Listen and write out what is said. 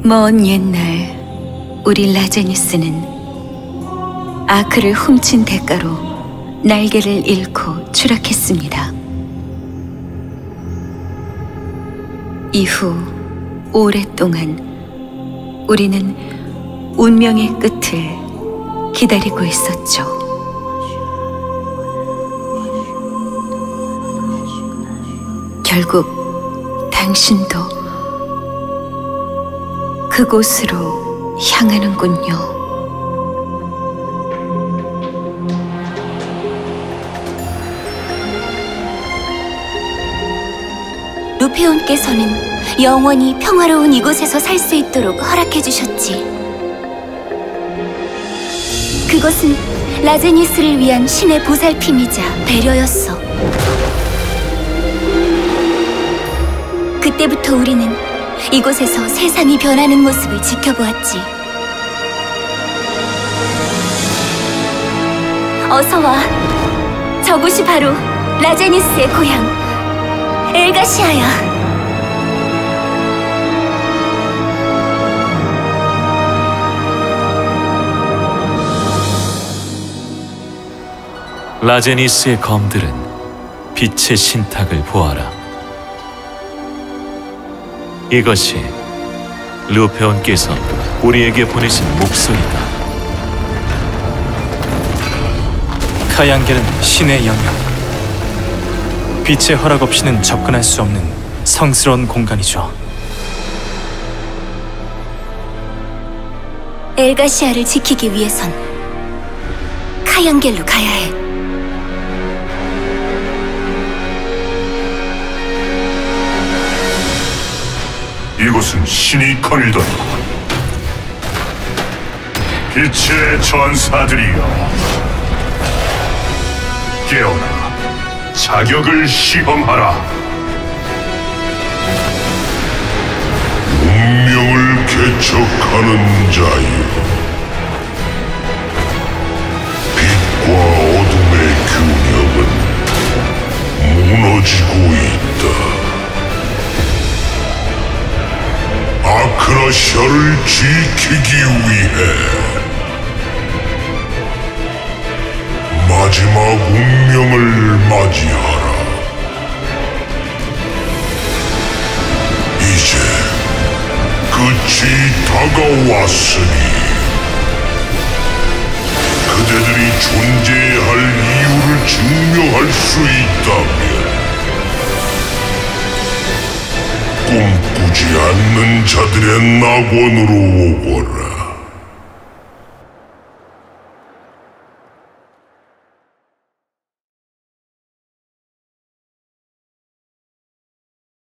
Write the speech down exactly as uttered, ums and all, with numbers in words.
먼 옛날 우리 라제니스는 아크를 훔친 대가로 날개를 잃고 추락했습니다. 이후 오랫동안 우리는 운명의 끝을 기다리고 있었죠. 결국 당신도 그곳으로 향하는군요. 루페온께서는 영원히 평화로운 이곳에서 살 수 있도록 허락해 주셨지. 그것은 라제니스를 위한 신의 보살핌이자 배려였어. 그때부터 우리는 이곳에서 세상이 변하는 모습을 지켜보았지. 어서 와. 저곳이 바로 라제니스의 고향 엘가시아야. 라제니스의 검들은 빛의 신탁을 보아라. 이것이 루페온께서 우리에게 보내신 목소리다. 카양겔은 신의 영역. 빛의 허락 없이는 접근할 수 없는 성스러운 공간이죠. 엘가시아를 지키기 위해선 카양겔로 가야 해. 이곳은 신이 거닐던 빛의 전사들이여, 깨어나 자격을 시험하라. 운명을 개척하는 자여, 빛과 어둠의 균형은 무너지고 있다. 아크라시아를 지키기 위해 마지막 운명을 맞이하라. 이제 끝이 다가왔으니 그대들이 존재해야 할 이유를 증명할 수 있다면 꿈꾸지 않는 자들의 낙원으로 오거라.